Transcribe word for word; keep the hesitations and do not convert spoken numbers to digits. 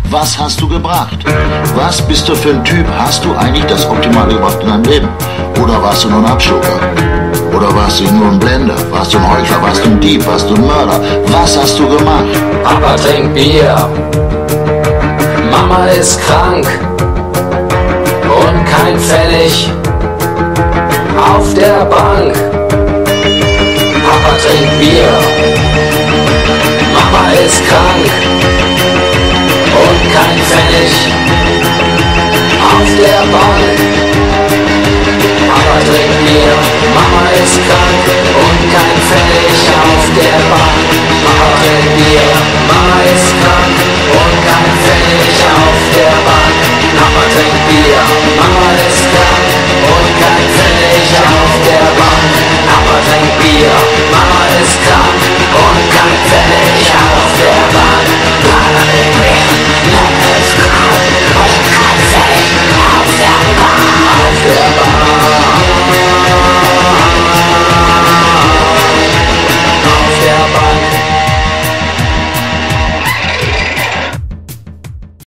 Was hast du gebracht? Was bist du für ein Typ? Hast du eigentlich das Optimale gebracht in deinem Leben? Oder warst du nur ein Abschucker? Oder warst du nur ein Blender? Warst du ein Heuchler? Warst du ein Dieb? Warst du ein Mörder? Was hast du gemacht? Papa trinkt Bier, Mama ist krank und kein Pfennig auf der Bank. Papa trinkt Bier, Mama ist krank und kein Pfennig auf der Bank. Papa trinkt Bier, Mama ist